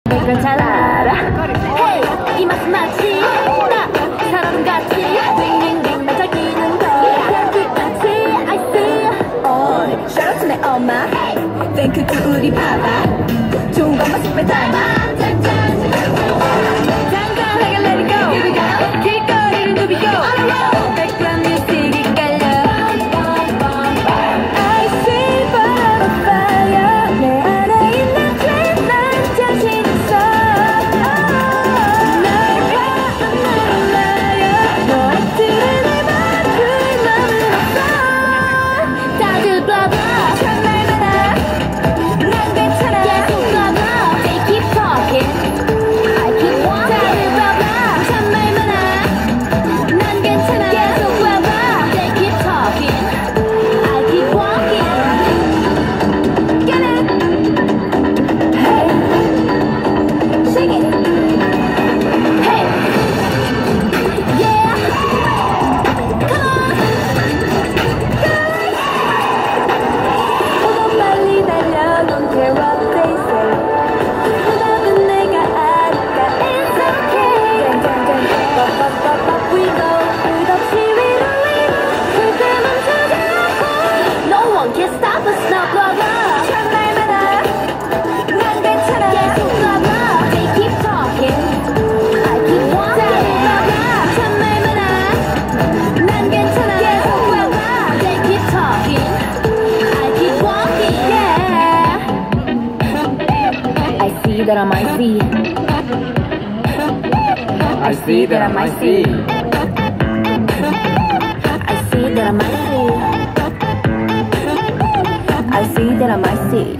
그건 잘 알아. Hey, 이 맛은 마치 나 사람 같이 윙윙윙 반짝이는 거 별빛같이 I see. Oh, shout out to 내 엄마. Thank you to 우리 바바. 좋은 것만 쏙 빼닮아. 당당하게 let it go. Here we go. 길거리를 누비고 백그라운드 뮤직이 깔려. I see fire on fire. 내 안에 있는 dream 난 자신 있어. 날 가, 나를 나요. 너의 들은 내 맘을 없어. 다들 blah blah 정말 많아. 난 괜찮아. 계속 blah blah. They keep talking. I keep walking. 다들 blah blah 정말 많아. 난 괜찮아. 계속 blah blah. They keep talking. I keep walking. Get it? Hey, shake it. Hey, yeah. Come on, guys. 조금 빨리 달려. Don't care what they say. 보답은 내가 아니까 it's okay. Up we go. 끝없이 위로 위로. 절대 멈추지 않고. No one can stop us now. Blah blah. 정말 많아. 난 괜찮아. 계속 blah blah. They keep talking. I keep walking. Blah blah. 정말 많아. 난 괜찮아. 계속 blah blah. They keep talking. I keep walking. Yeah. I see that I might see. I see that I might see. I see that I might see. I see that I might see.